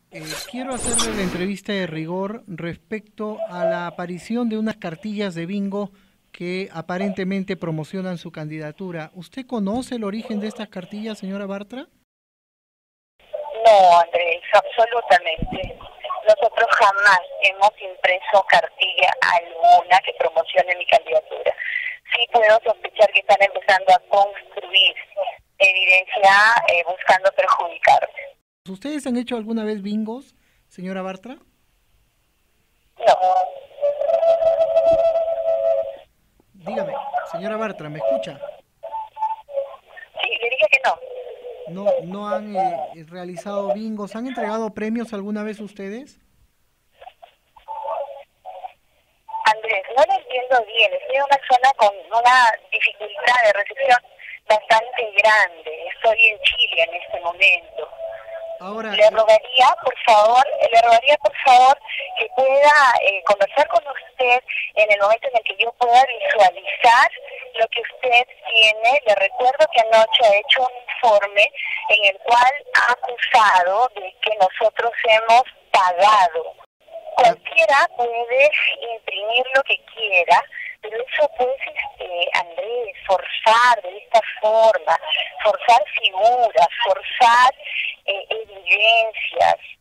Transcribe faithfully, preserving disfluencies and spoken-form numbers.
Eh, quiero hacerle la entrevista de rigor respecto a la aparición de unas cartillas de bingo que aparentemente promocionan su candidatura. ¿Usted conoce el origen de estas cartillas, señora Bartra? No, Andrés, absolutamente. Nosotros jamás hemos impreso cartilla alguna que promocione mi candidatura. Sí puedo sospechar que están empezando a construir evidencia eh, buscando perjudicarme. ¿Ustedes han hecho alguna vez bingos, señora Bartra? No, Dígame, señora Bartra, ¿me escucha? sí, le dije que no. ¿No, no han eh, realizado bingos? ¿Han entregado premios alguna vez ustedes? Andrés, no lo entiendo bien. Estoy en una zona con una dificultad de recepción bastante grande. Estoy en Chile en este momento. Ahora, Le eh, rogaría, por favor, le rogaría, por favor, que pueda eh, conversar con usted en el momento en el que yo pueda visualizar lo que usted tiene. Le recuerdo que anoche ha hecho un informe en el cual ha acusado de que nosotros hemos pagado. de, Cualquiera puede imprimir lo que quiera, pero eso pues, este, Andrés, forzar de esta forma, forzar figuras, forzar eh, evidencias,